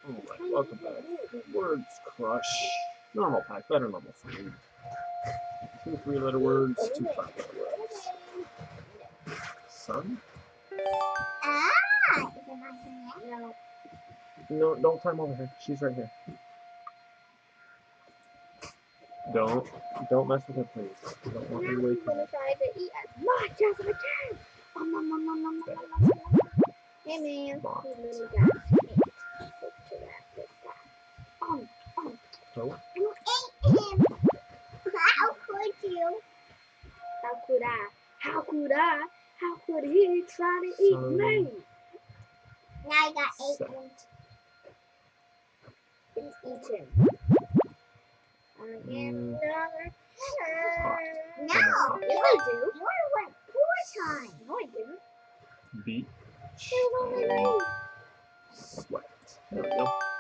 Alright, welcome back. Words Crush. Normal pack, better normal food. 2 3-letter words, 2 5-letter words. Sun? No, don't climb over her. She's right here. Don't mess with her, please. Don't want her waking up. Try to eat as much as I can. Hey man, Moth. you little guy. Look to that, look that. Oh, You ate him. How could you? How could I? How could I? How could he try to eat me? Now I got 8 points. It's eaten. Again, another. No, yes I do. You went 4 times. No, I didn't. beach, It was only me. sweat. There we go.